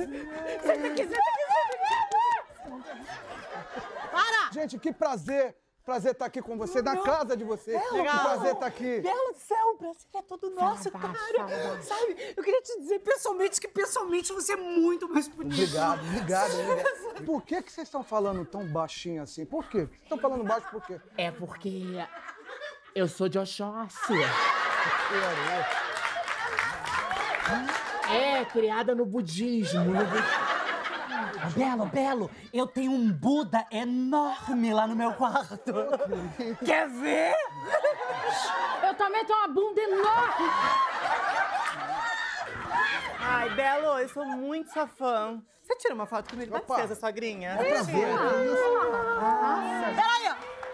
Senta aqui, senta aqui. Para! Gente, que prazer. Prazer estar aqui com você, na casa de vocês. Que prazer estar aqui. Bela do céu, o prazer é todo nosso, cara. Sabe, eu queria te dizer pessoalmente que pessoalmente você é muito mais bonito. Obrigado, obrigado. Por que vocês estão falando tão baixinho assim? Por quê? Vocês estão falando baixo por quê? É porque eu sou de Oxóssi. É, criada no budismo. Belo, eu tenho um Buda enorme lá no meu quarto. Quer ver? Eu também tenho uma bunda enorme. Ai, Belo, eu sou muito sua fã. Você tira uma foto comigo? Dá licença, sogrinha. É prazer. Peraí, ó.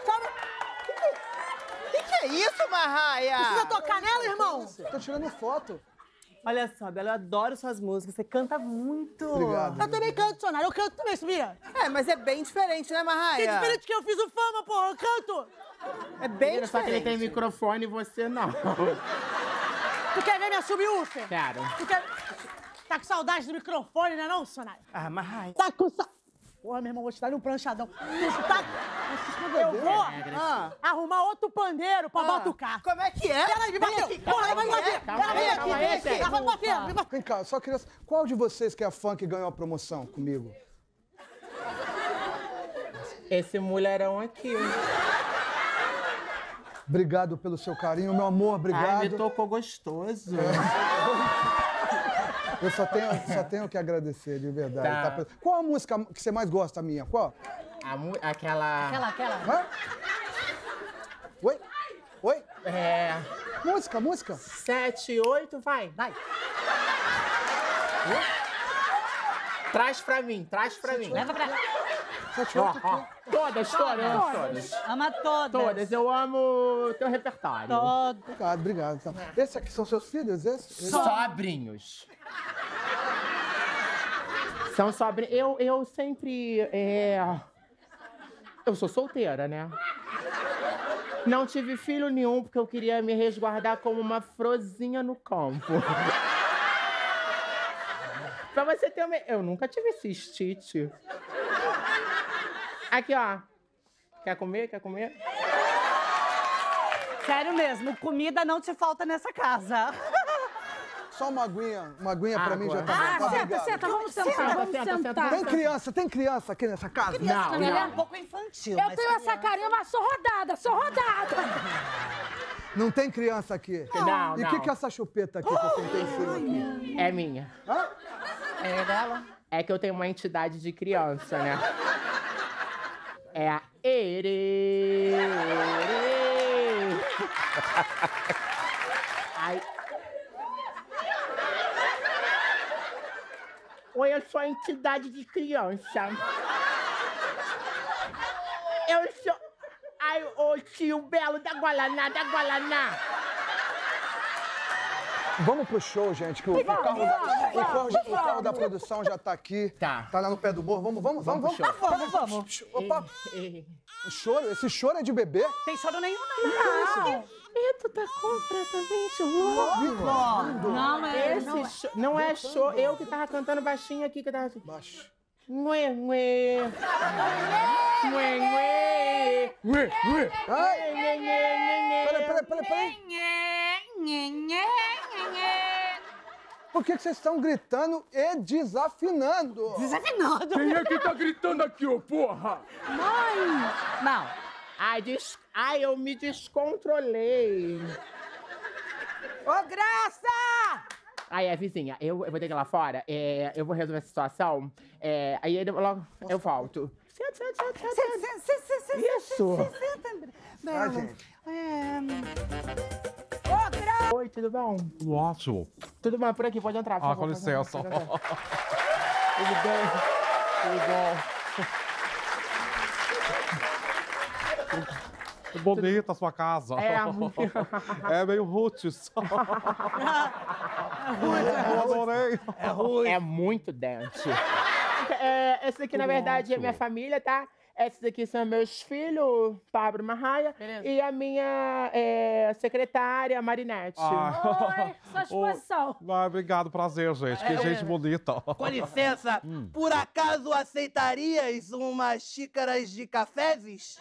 O que é isso, Marraia? Precisa tocar nela, irmão? Tô tirando foto. Olha só, Bela, eu adoro suas músicas. Você canta muito. Obrigado. Eu também canto, Sonara. Eu canto também, sabia? É, mas é bem diferente, né, Marraia? Que diferente que eu fiz o Fama, porra. Eu canto. É bem diferente. Só que ele tem microfone e você não. Tu quer ver minha subwoofer? Quero. Tu quer... Tá com saudade do microfone, né não, Sonara? Ah, Marraia. Tá com saudade... Porra, meu irmão, vou te dar um pranchadão. Eu vou arrumar outro pandeiro pra batucar. Como é que é? Peraí, me bateu. Porra, ela vai me bater. Ela vai me bater. Vem cá, só queria... Qual de vocês que é fã que ganhou a promoção comigo? Esse mulherão aqui. Obrigado pelo seu carinho, meu amor, obrigado. Ai, me tocou gostoso. Eu só tenho que agradecer, de verdade. Tá. Qual a música que você mais gosta, minha? Qual? Aquela... Hã? Oi? Oi? É... Música. 7, 8, vai. Traz pra mim. Leva pra... 7, 8, Ó. Todas. Ama todas. Todas. Eu amo teu repertório. Obrigado. Então, esses aqui são seus filhos? Esses? Sobrinhos. São sobrinhos. Eu sempre... Eu sou solteira, né? Não tive filho nenhum porque eu queria me resguardar como uma frozinha no campo. Pra você ter uma... Eu nunca tive cistite. Aqui, ó. Quer comer? Sério mesmo, comida não te falta nessa casa. Só uma aguinha pra mim já tá bom. Tá, Senta, vamos sentar. Tem criança aqui nessa casa? Não. É um pouco infantil. Eu tenho essa carinha, mas sou rodada. Não tem criança aqui? Não. E o que é essa chupeta aqui que eu sentei em cima aqui? É minha. Hã? É dela? É que eu tenho uma entidade de criança, né? É a Ere. Ai. Oi, eu sou a entidade de criança. Eu sou... Ai, ô tio Belo da Gualaná. Vamos pro show, gente, que o carro da produção já tá aqui. Tá lá no pé do morro. Vamos. Vamos. Opa. Esse choro é de bebê? Tem choro nenhum, Não. Tu tá completamente louco. Não é show. Eu que tava cantando baixinho aqui, que tava assim. Baixo. Ai. Peraí. Por que vocês estão gritando e desafinando? Desafinado? Quem é que tá gritando aqui, ô porra? Não. Ai, eu me descontrolei. Ô, Graça! Aí, vizinha, eu vou ter que ir lá fora, eu vou resolver essa situação, aí logo eu volto. Senta. Isso. Ah, gente. Ô, Graça! Oi, tudo bom? Ótimo. Tudo bom, por aqui, pode entrar, por favor. Com licença. Tudo bom. Bonita a sua casa. É meio roots. Eu adorei. É muito dente. Esse aqui, na verdade, é minha família, tá? Esses aqui são meus filhos, Pablo e Marraia. Beleza. E a minha secretária, Marinette. Oi, sua exposição. Obrigado, prazer, gente. Que gente bonita. Com licença, por acaso aceitarias umas xícaras de cafezes?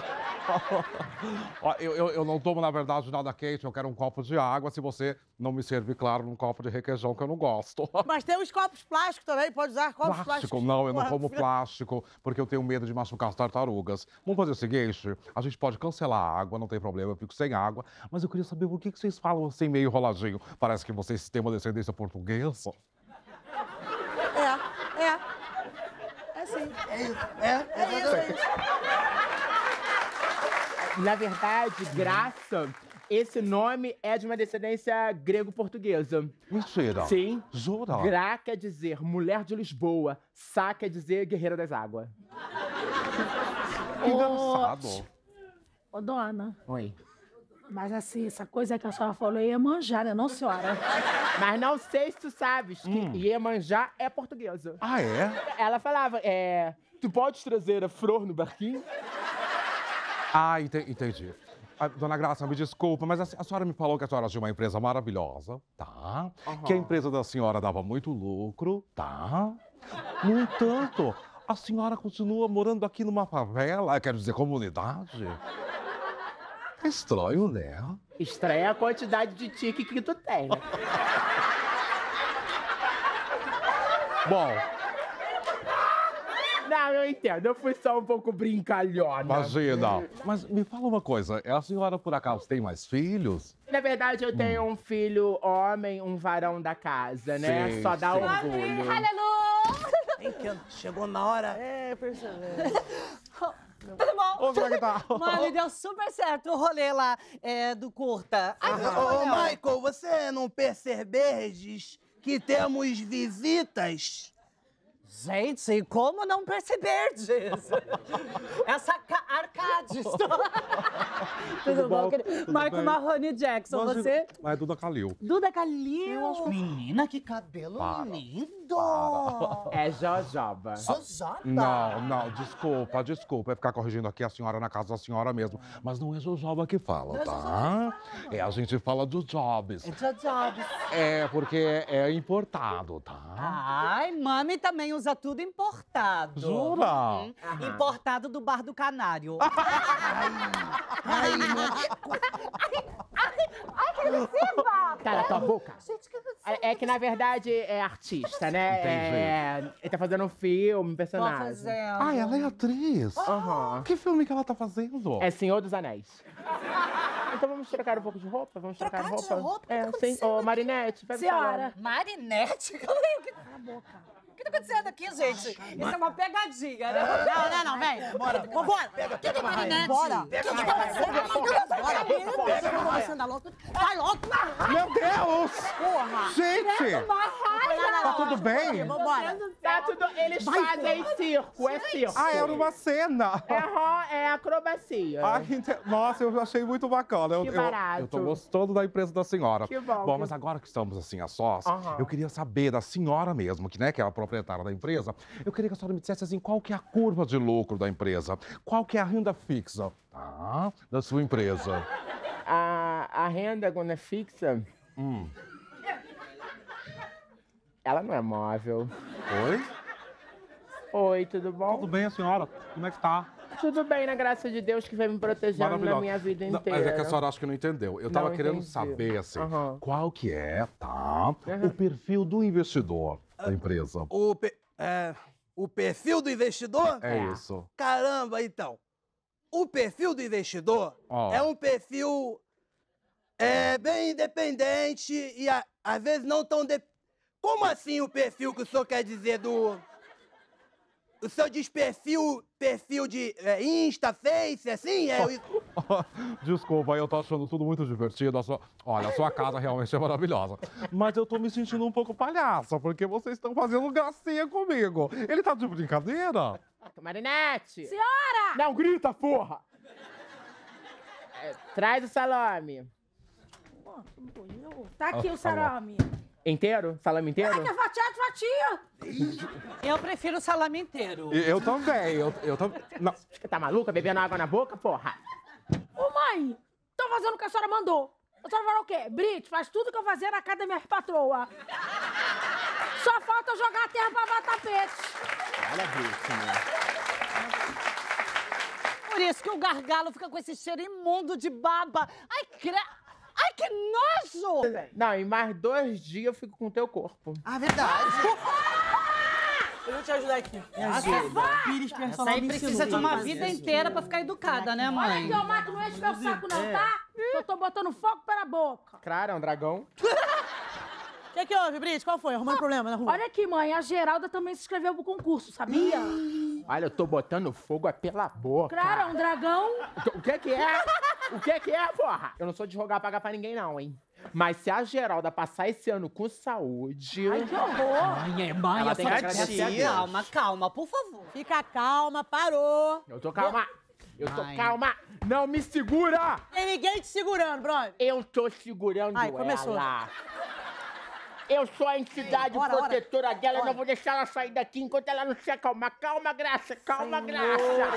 Ó, eu não tomo, na verdade, nada quente. Eu quero um copo de água, se você não me servir, claro, num copo de requeijão, que eu não gosto. Mas tem os copos plásticos também, pode usar copos plásticos. Plástico? Não, eu não como plástico, porque eu tenho medo de machucar as tartarugas. Vamos fazer o seguinte, a gente pode cancelar a água, não tem problema, eu fico sem água, mas eu queria saber por que vocês falam assim meio enroladinho. Parece que vocês têm uma descendência portuguesa. É sim. É isso. Na verdade, Graça, esse nome é de uma descendência grego-portuguesa. Mentira. Sim. Jura? Gra quer dizer mulher de Lisboa. Sá quer dizer guerreira das águas. Que engraçado. Ô, dona, Oi. mas assim, essa coisa que a senhora falou ia manjar, né, não, senhora? Mas não sei se tu sabes que Iemanjá é portuguesa. Ah, é? Ela falava, tu pode trazer a flor no barquinho? Ah, entendi. Ah, dona Graça, me desculpa, mas a senhora me falou que a senhora tinha uma empresa maravilhosa, tá? Que a empresa da senhora dava muito lucro, tá? No entanto, a senhora continua morando aqui numa favela, quero dizer, comunidade. É estranho, né? Estranha a quantidade de tique que tu tem, né? Bom, Não, eu entendo. Eu fui só um pouco brincalhona. imagina. Mas me fala uma coisa, a senhora por acaso tem mais filhos? Na verdade, eu tenho um filho homem, um varão da casa, né? Sim, Só dá sim. orgulho. Hein, que chegou na hora. Percebeu. Tudo bom? Ô, como é que tá? Mano, deu super certo o rolê lá do curta. Ô, Michael, você não perceberdes que temos visitas? Gente, como não perceber disso? Essa Arcades. Tudo bom, querido? Marco bem? Marrone Jackson, Mas- você? Mas é Duda Calil. Duda Calil. Menina, que cabelo lindo. É Jojoba. Jojoba. Não, desculpa. É ficar corrigindo aqui a senhora na casa da senhora mesmo. Mas não é Jojoba que fala, tá? A gente fala do Jobs. Jojobs. É, porque é importado, tá? Ai, mami também usa tudo importado. Jura? Importado do Bar do Canário. Ai, Cala tua boca. É que, na verdade, é artista, né? Ele tá fazendo um filme, personagem. fazendo. Ah, ela é atriz? Aham. Que filme que ela tá fazendo? É Senhor dos Anéis. Então vamos trocar um pouco de roupa? Vamos trocar de roupa? roupa? O que tá Sim. Ô, Marinette, pega o Senhora. Marinette? Cala a boca. O que tá acontecendo aqui, gente? Isso é uma pegadinha, né? Não, vem. Vambora. Pega a Marraia. Bora. Pega a Marraia. Você anda louco? Vai logo. Meu Deus! Porra. Gente! Tá tudo bem? Vambora. Tá tudo... Eles fazem circo, é circo. Ah, era uma cena! É acrobacia. Ah, nossa, eu achei muito bacana. Que barato. Eu tô gostando da empresa da senhora. Que bom. Bom, mas agora que estamos assim a sós, eu queria saber da senhora mesmo, que, né, que é a proprietária da empresa, eu queria que a senhora me dissesse assim, qual que é a curva de lucro da empresa? Qual que é a renda fixa, tá, da sua empresa? A renda, quando é fixa, ela não é móvel. Oi? Oi, tudo bom? Tudo bem, a senhora? Como é que tá? Tudo bem, na graça de Deus, que vem me protegendo na Maravilhosa. minha vida Não, inteira. mas é que a senhora acha que não entendeu. Eu tava Não querendo entendi. saber, assim, Aham. qual que é, tá, o perfil do investidor da empresa. O perfil do investidor? É isso. Caramba, então. O perfil do investidor é um perfil bem independente e às vezes não tão... Como assim o perfil que o senhor quer dizer do... O senhor diz perfil de Insta, Face, assim? Desculpa, eu tô achando tudo muito divertido. Olha, a sua casa realmente é maravilhosa. Mas eu tô me sentindo um pouco palhaça, porque vocês estão fazendo gracinha comigo. Ele tá de brincadeira? Marinette! Senhora! Não grita, porra! Traz o salame. Tá aqui o salame. Inteiro? Salame inteiro? É que é fatia. Eu prefiro salame inteiro. Eu também, eu também. Não. Tá maluca? Bebendo água na boca, porra? Ô, mãe, tô fazendo o que a senhora mandou. A senhora falou o quê? Brit, faz tudo que eu fazia na casa da minha patroa. Só falta eu jogar a terra pra lavar tapete. Olha, Brit, né? Por isso que o gargalo fica com esse cheiro imundo de baba. Ai, que nojo! Não, em mais 2 dias eu fico com o teu corpo. Ah, verdade. Eu vou te ajudar aqui. Me ajuda. Pires personal Essa aí me precisa de ensinou. uma vida inteira pra ficar educada, né, Olha mãe? aqui, ô, Marco, não enche meu saco não, tá? Eu tô botando fogo pela boca. Claro, é um dragão. O que houve, Brit? Qual foi? Arrumando problema na rua? Olha aqui, mãe, a Geralda também se inscreveu pro concurso, sabia? Olha, eu tô botando fogo é pela boca. Claro, é um dragão. O que é? O que é, porra? Eu não sou de rogar pagar pra ninguém, não, hein? Mas se a Geralda passar esse ano com saúde... Ai, que horror. Mãe, Ela tem que agradecer a Deus. Calma, por favor. Fica calma, parou. Eu tô calma. Eu tô calma. Não me segura! Tem ninguém te segurando, brother. Eu tô segurando Ai, começou. ela. Eu sou a entidade Bora, protetora dela. Eu bora. não vou deixar ela sair daqui enquanto ela não se acalmar. Calma, Graça. Calma, Graça.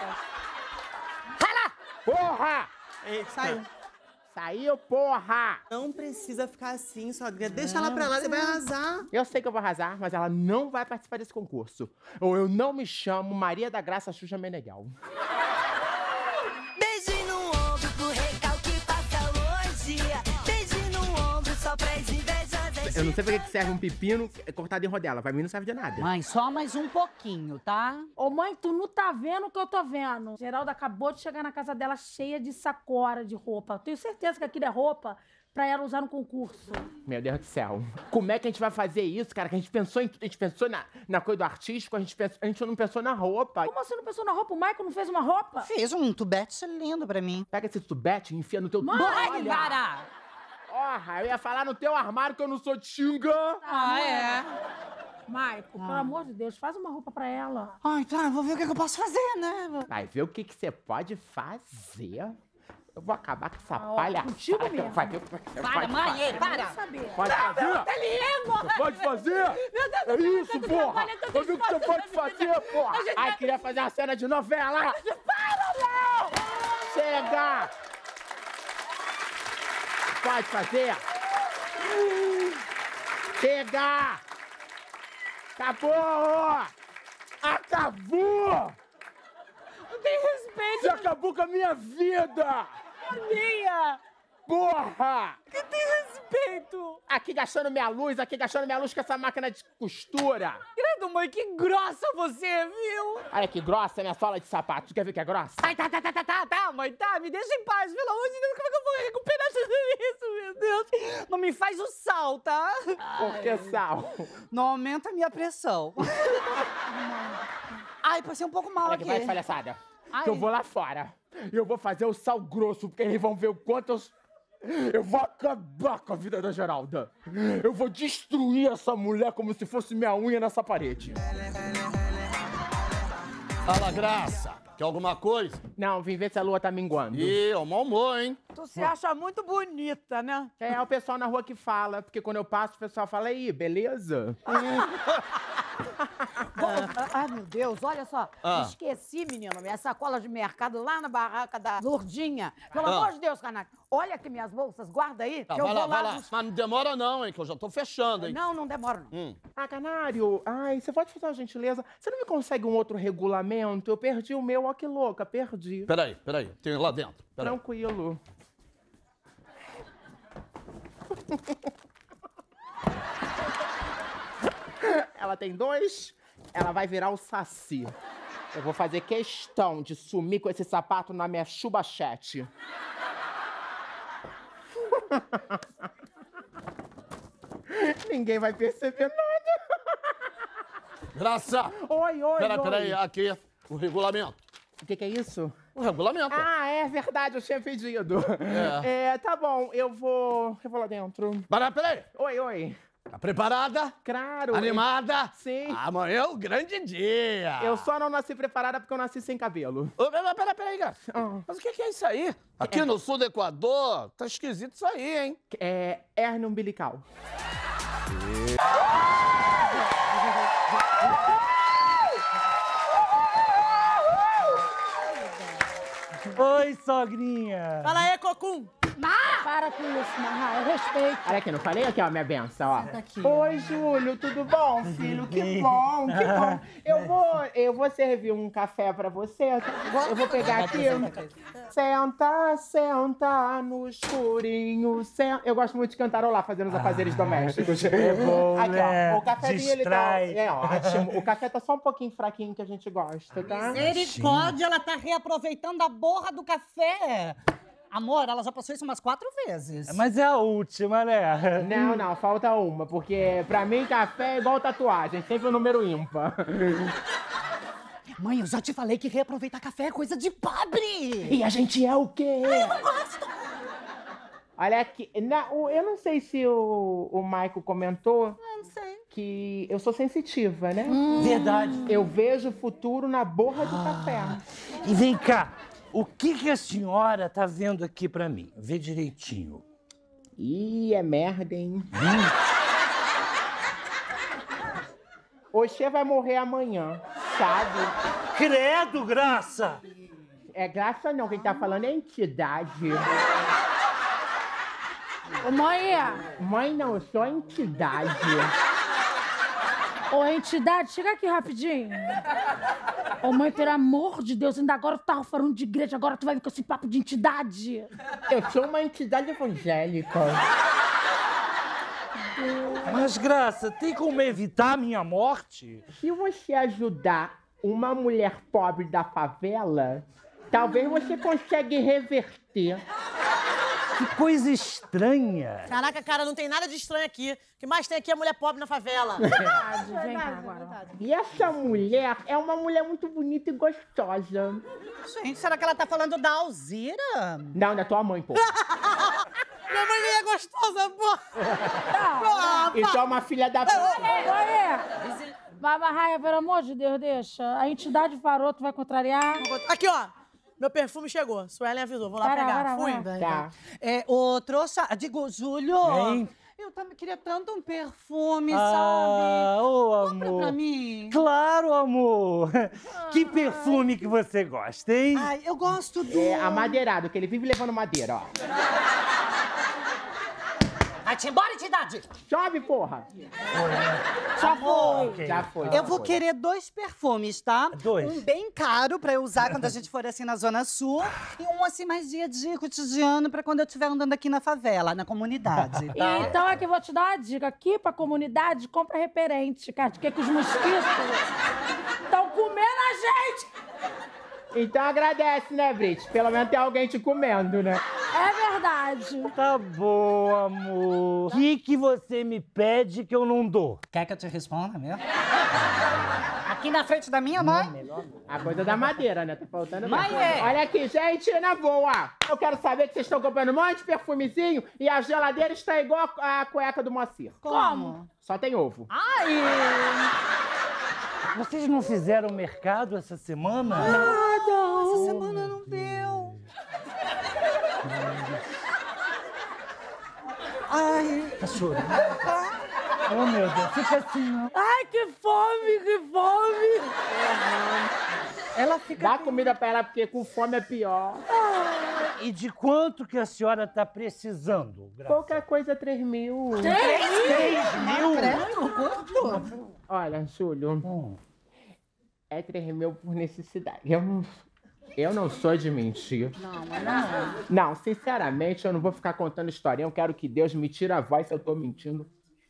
Cala! Porra! Saiu. Saiu, porra! Não precisa ficar assim, sogra. Deixa ela pra lá, você vai arrasar. Eu sei que eu vou arrasar, mas ela não vai participar desse concurso. Ou eu não me chamo Maria da Graça Xuxa Meneghel. Beijinho no ombro pro recalque passa hoje. Beijinho no ombro só pra invejosas. Eu não sei pra que serve um pepino cortado em rodela. Pra mim não serve de nada. Mãe, só mais um pouquinho, tá? Ô, mãe, tu não tá vendo o que eu tô vendo. Geralda acabou de chegar na casa dela cheia de sacora de roupa. Eu tenho certeza que aquilo é roupa pra ela usar no concurso. Meu Deus do céu. Como é que a gente vai fazer isso, cara? Que a gente pensou em tudo. A gente pensou na coisa do artístico, a gente não pensou na roupa. Como você não pensou na roupa? O Michael não fez uma roupa? Fez um tubete lindo pra mim. Pega esse tubete e enfia no teu... Mãe, para! Porra, eu ia falar no teu armário que eu não sou tinga. Ah, é? Michael, pelo amor de Deus, faz uma roupa pra ela. Ai, tá, vou ver o que eu posso fazer, né? Vai ver o que você pode fazer. Eu vou acabar com essa ó, palhaçada. contigo mesmo. Vai ver o que você Para, pode mãe, fazer. ei, para! Quero saber. Pode fazer? Você pode fazer? É isso, porra! Vai ver o que você pode fazer, porra! Ai, queria fazer uma cena de novela! Para, não! Chega! Pode fazer? Chega! Acabou! Acabou! Não tem respeito. Você acabou com a minha vida! Minha! Porra! Que tem respeito. Aqui gastando minha luz com essa máquina de costura. Credo, mãe, que grossa você, viu? Olha que grossa minha sola de sapato. Tu quer ver que é grossa? Ai, tá, mãe, tá. Me deixa em paz, pelo amor de Deus. Como é que eu vou recuperar tudo isso, meu Deus? Não me faz o sal, tá? Por que sal? Não aumenta a minha pressão. Ai, passei um pouco mal Olha aqui. que vai de palhaçada. Ai. Que eu vou lá fora. E eu vou fazer o sal grosso, porque eles vão ver o quanto eu vou acabar com a vida da Geralda. Eu vou destruir essa mulher como se fosse minha unha nessa parede. Fala, Graça. Quer alguma coisa? Não, vim ver se a lua tá minguando. Ih, é um mau humor, hein? Tu se acha muito bonita, né? É o pessoal na rua que fala, porque quando eu passo, o pessoal fala, aí, beleza? Ai, meu Deus, olha só. Ah. Esqueci, menino, minha sacola de mercado lá na barraca da Lourdinha. Pelo amor de Deus, Canaca. Olha aqui minhas bolsas, guarda aí. Tá, que eu vai vou lá, vai lá. buscar. Mas não demora não, hein, que eu já tô fechando, hein? Não demora, não. Ah, Canário, ai, você pode fazer uma gentileza? Você não me consegue um outro regulamento? Eu perdi o meu, ó que louca, perdi. Peraí, tem lá dentro. Peraí. Tranquilo. Ela tem 2, ela vai virar o Saci. Eu vou fazer questão de sumir com esse sapato na minha chubachete. Ninguém vai perceber nada. Graça! Oi. Peraí, aqui, o regulamento. O que é isso? O regulamento. Ah, é verdade, eu tinha pedido. Tá bom, eu vou lá dentro. Peraí. Oi. Tá preparada? Claro. Animada? Sim. Amanhã é o grande dia. Eu só não nasci preparada porque eu nasci sem cabelo. Peraí, Graça. Mas o que é isso aí? Aqui no sul do Equador, tá esquisito isso aí, hein? É hernia umbilical. Oi, sogrinha. Fala aí, Cocum. Para com isso, Marra, eu respeito. Olha aqui, não falei? Aqui, ó, minha benção, ó. Senta aqui. Oi, Júlio, tudo bom, filho? Que bom, que bom. Eu vou servir um café pra você. Eu vou pegar aqui. Senta, senta no escurinho. Eu gosto muito de cantarolar, fazendo os afazeres domésticos. É bom, aqui, né? ó, o cafezinho, Distrai. ele tá... É ótimo. O café tá só um pouquinho fraquinho, que a gente gosta, tá? Misericórdia, ela tá reaproveitando a borra do café. Amor, ela já passou isso umas 4 vezes. Mas é a última, né? Não, falta uma, porque pra mim café é igual tatuagem, sempre o número ímpar. Mãe, eu já te falei que reaproveitar café é coisa de pobre. E a gente é o quê? Eu não gosto. Olha aqui, eu não sei se o Maico comentou Não sei. que eu sou sensitiva, né? Verdade. Eu vejo o futuro na borra do café. E vem cá, o que a senhora tá vendo aqui pra mim? Vê direitinho. Ih, é merda, hein? Oxê vai morrer amanhã, sabe? Credo, Graça! É Graça não, quem tá falando é entidade. Ô, mãe, Mãe não, eu sou entidade. ô, entidade, chega aqui rapidinho. Ô, mãe, pelo amor de Deus, ainda agora tu tava falando de igreja, agora tu vai vir com esse papo de entidade. Eu sou uma entidade evangélica. Mas, Graça, tem como evitar a minha morte? Se você ajudar uma mulher pobre da favela, talvez você consiga reverter. Que coisa estranha. Caraca, cara, não tem nada de estranho aqui. O que mais tem aqui é mulher pobre na favela. Verdade, vem cá agora. E essa mulher é uma mulher muito bonita e gostosa. Gente, será que ela tá falando da Alzira? Não, da tua mãe, pô. Minha mãe nem é gostosa, pô. Então é uma filha da... Mãe, Baba Raia, pelo amor de Deus, deixa. A entidade parou, tu vai contrariar? Aqui, ó. Meu perfume chegou. Suelen avisou. Vou lá pegar. Fui. Tá. Ô, trouxa, digo, Júlio. Hein? Eu também queria tanto um perfume, Ah, sabe? ô, Compra amor. pra mim. Claro, amor. Que perfume que você gosta, hein? Ai, eu gosto do... É amadeirado, que ele vive levando madeira, ó. Vai-te embora, entidade! Chove, porra! Já foi. Ok. Já foi. Eu vou querer 2 perfumes, tá? 2. Um bem caro pra eu usar quando a gente for assim na Zona Sul e um assim mais dia a dia, cotidiano, pra quando eu estiver andando aqui na favela, na comunidade. Tá? Então aqui eu vou te dar uma dica. Aqui pra comunidade, compra repelente, cara. Porque que os mosquitos estão comendo a gente. Então agradece, né, Brit? Pelo menos tem alguém te comendo, né? É verdade. Tá bom, amor. O que você me pede que eu não dou? Quer que eu te responda mesmo? Aqui na frente da minha mãe? A coisa da madeira, né? Tá faltando... Mãe, mais. Olha aqui, gente, na boa. Eu quero saber que vocês estão comprando um monte de perfumezinho e a geladeira está igual a cueca do Moacir. Como? Só tem ovo. Ai! Vocês não fizeram mercado essa semana? Essa semana não deu. Ai. Tá chorando? Oh, meu Deus, fica assim, não. Ai, que fome, que fome. Ela fica... Dá comida pra ela, porque com fome é pior. E de quanto que a senhora tá precisando, Graça? Qualquer coisa, 3 mil. 3 mil? Quanto? Olha, Júlio, é 3 mil por necessidade. Eu não sou de mentir. Não, sinceramente, eu não vou ficar contando historinha. Eu quero que Deus me tire a voz se eu tô mentindo.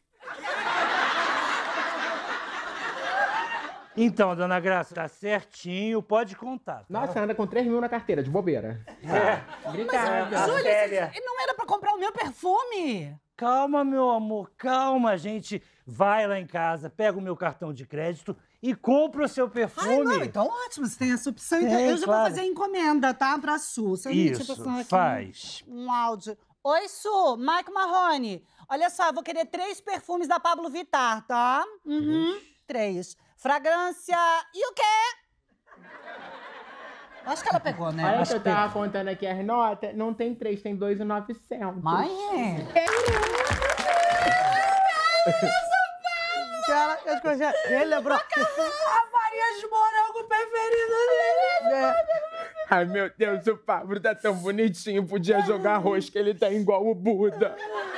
Então, dona Graça, tá certinho, pode contar. Tá? Nossa, anda com 3 mil na carteira, de bobeira. Obrigada. Júlia, não era pra comprar o meu perfume? Calma, meu amor, calma, gente. Vai lá em casa, pega o meu cartão de crédito e compra o seu perfume. Ai, não, então ótimo, você tem essa opção. Então, Tem, eu já claro. vou fazer a encomenda, tá? Pra Su. Só um minutinho, Isso, passando aqui faz. Um áudio. Oi, Su, Mike Marrone. Olha só, eu vou querer 3 perfumes da Pablo Vittar, tá? 3. Fragrância... E o quê? Acho que ela pegou, né? Olha que eu tava contando aqui as notas. Não tem 3, tem 2,900. Mãe, Cara, ele lembrou. A farinha de morango preferida dele. Ai, meu Deus, o Pablo tá tão bonitinho. Podia jogar rosca, ele tá igual o Buda.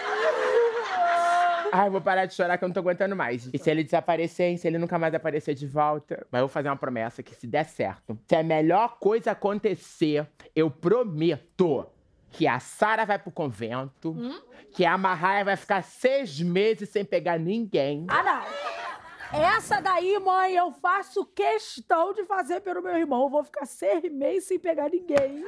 Ai, vou parar de chorar que eu não tô aguentando mais. E se ele desaparecer, hein? Se ele nunca mais aparecer de volta? Mas eu vou fazer uma promessa que se der certo, se a melhor coisa acontecer, eu prometo que a Sara vai pro convento, que a Marraia vai ficar 6 meses sem pegar ninguém. Ah, não. Essa daí, mãe, eu faço questão de fazer pelo meu irmão. Eu vou ficar 6 meses sem pegar ninguém.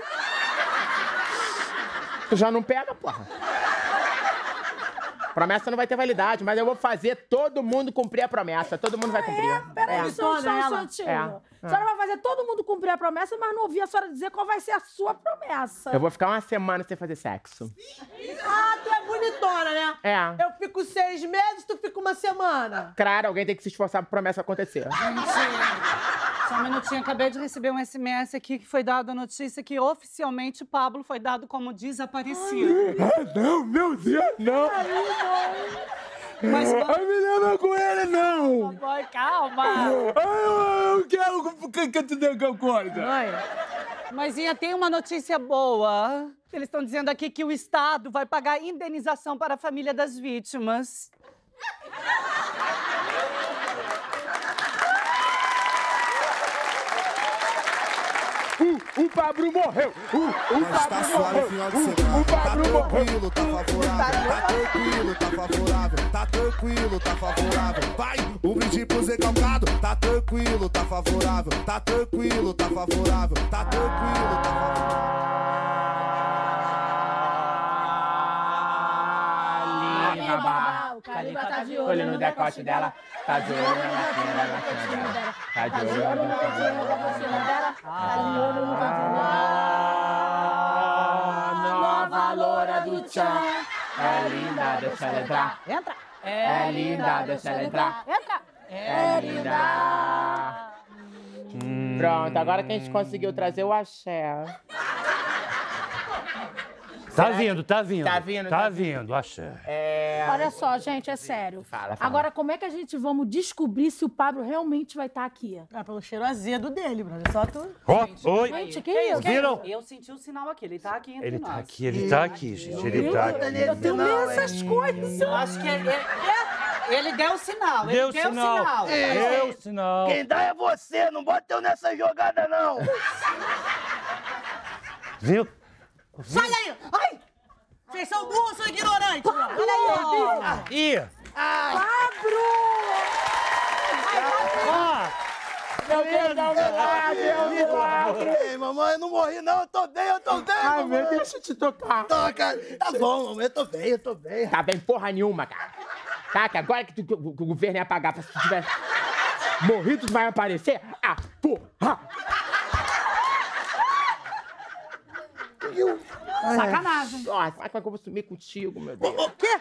Tu já não pega, porra? Promessa não vai ter validade, mas eu vou fazer todo mundo cumprir a promessa. Todo mundo vai cumprir. Peraí, só um instantinho. A senhora vai fazer todo mundo cumprir a promessa, mas não ouvi a senhora dizer qual vai ser a sua promessa. Eu vou ficar 1 semana sem fazer sexo. Ah, tu é bonitona, né? É. Eu fico 6 meses, tu fica 1 semana. Claro, alguém tem que se esforçar pra promessa acontecer. Só um minutinho, acabei de receber um SMS aqui que foi dado a notícia que oficialmente Pablo foi dado como desaparecido. Não, meu Deus, não! Mas Ai, me leva com ele, não! Boy, calma! Eu quero que tu dê coisa. Mas tem uma notícia boa. Eles estão dizendo aqui que o Estado vai pagar indenização para a família das vítimas. O Pablo morreu! O Pablo morreu! O Pablo morreu! Tá favorável, tá tranquilo, tá favorável, tá tranquilo, tá favorável. Vai, um brinde pro Zé Calcado, tá tranquilo, tá favorável, tá tranquilo, tá favorável, tá tranquilo, tá favorável. Linda barra, o Caliba tá de olho no decote dela, tá de olho na latinha dela, tá de olho na latinha dela. Nova loura do tchan, é linda, deixa ela entrar. Entra. É linda, deixa ela entrar. Entra. É linda. Pronto, agora que a gente conseguiu trazer o axé. Tá vindo, tá vindo. Tá vindo, Tá tá vindo, axé. Olha só, gente, é sério. Fala. Agora, como é que a gente vamos descobrir se o Pablo realmente vai estar aqui? Ah, pelo cheiro azedo dele, brother. Só tu. Ó, oi. Gente, que isso? Viram? Eu senti o sinal aqui, ele tá aqui entre Ele nós. tá aqui, ele tá aqui, gente. Ele tá aqui. Eu tenho medo dessas coisas. Eu acho que ele deu o sinal. Deu o sinal. Deu o sinal. Quem dá é você, não bota eu nessa jogada, não. Viu? Sai daí! Ai! Vocês são burros, são ignorantes! Olha aí! Ih! Pablo! Meu Deus, dá um milagre! Ei, mamãe, eu não morri, não. Eu tô bem, Ai, mamãe. meu, deixa eu te tocar. Toca. Tá bom, mamãe, eu tô bem. Tá bem porra nenhuma, cara. Tá, que agora que o governo ia pagar pra se tu tivesse morrido, tu vai aparecer? Ah, porra! Sacanagem. Nossa, como é que eu vou sumir contigo, meu Deus? O quê?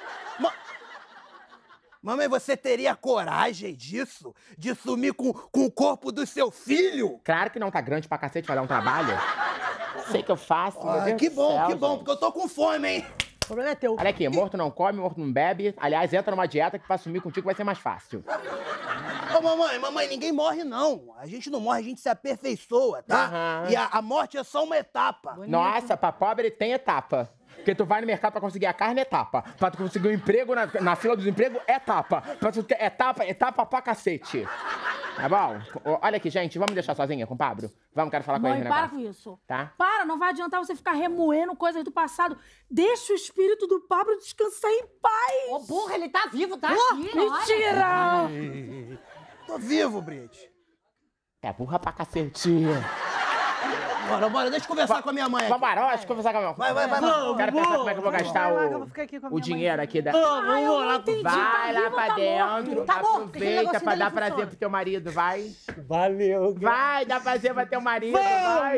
Mamãe, você teria coragem disso? De sumir com o corpo do seu filho? Claro que não, tá grande pra cacete, vai dar um trabalho. Sei que eu faço, meu Deus Que do bom, céu, que bom, gente. porque eu tô com fome, hein? O problema é teu. Olha aqui, morto não come, morto não bebe. Aliás, entra numa dieta que pra sumir contigo vai ser mais fácil. Ô, mamãe, ninguém morre, não. A gente não morre, a gente se aperfeiçoa, tá? Aham. E a morte é só uma etapa. Nossa, pra pobre tem etapa. Porque tu vai no mercado pra conseguir a carne, etapa. Pra tu conseguir um emprego na fila do desemprego, etapa. Pra tu ter etapa pra cacete. Tá bom? Olha aqui, gente, vamos deixar sozinha com o Pablo? Vamos, quero falar com ele Mãe, no para negócio. com isso. Tá? Para, não vai adiantar você ficar remoendo coisas do passado. Deixa o espírito do Pablo descansar em paz. Ô, burra, ele tá vivo, tá aqui. Mentira! Tô vivo, Brit. É burra pra cacete. Bora, deixa eu conversar com a minha mãe aqui. Vambora, deixa eu conversar com a minha mãe. Vai. Quero pensar como é que eu vou gastar o dinheiro aqui da... Vai lá pra dentro, aproveita pra dar prazer pro teu marido, vai. Valeu. Vai dar prazer pra teu marido, vai.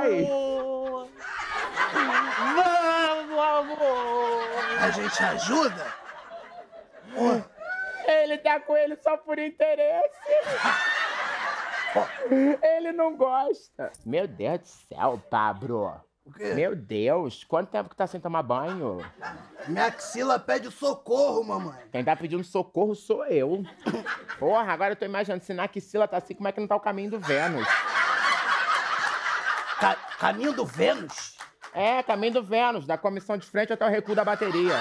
Vamos, amor. A gente ajuda? Ele tá com ele só por interesse. Ele não gosta. Meu Deus do céu, Pablo. O quê? Meu Deus, quanto tempo que tá sem tomar banho? Minha axila pede socorro, mamãe. Quem tá pedindo socorro sou eu. Porra, agora eu tô imaginando, se na axila tá assim, como é que não tá o caminho do Vênus? Caminho do Vênus? É, caminho do Vênus, da comissão de frente até o recuo da bateria.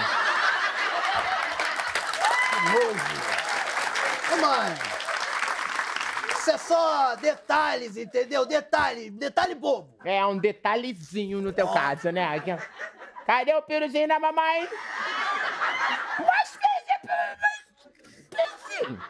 Que nojo. Ô, mãe, isso é só detalhes, entendeu? Detalhe bobo. É, um detalhezinho no teu caso, né? Cadê o piruzinho da mamãe? Mostra esse piruzinho.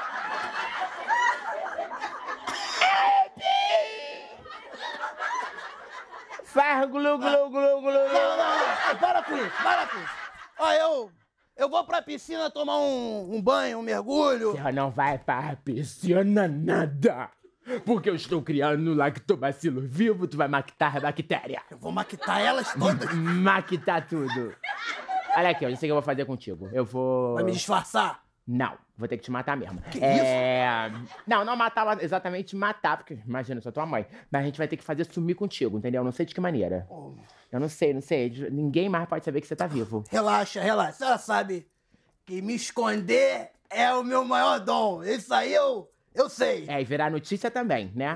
Faz glu, glu, glu, glu. Não, para com isso. Ó, eu vou pra piscina tomar um banho, um mergulho. Você não vai pra piscina nada. Porque eu estou criando lactobacilo vivo, tu vai maquitar a bactéria. Eu vou maquitar elas todas? Maquitar tudo. Olha aqui, ó, eu sei o que eu vou fazer contigo. Eu vou... Vai me disfarçar? Não, vou ter que te matar mesmo. Que isso? Não matar, exatamente matar, porque imagina, eu sou tua mãe. Mas a gente vai ter que fazer sumir contigo, entendeu? Não sei de que maneira. Eu não sei. Ninguém mais pode saber que você tá vivo. Relaxa. A senhora sabe que me esconder é o meu maior dom. Isso aí eu sei. É, e virar notícia também, né?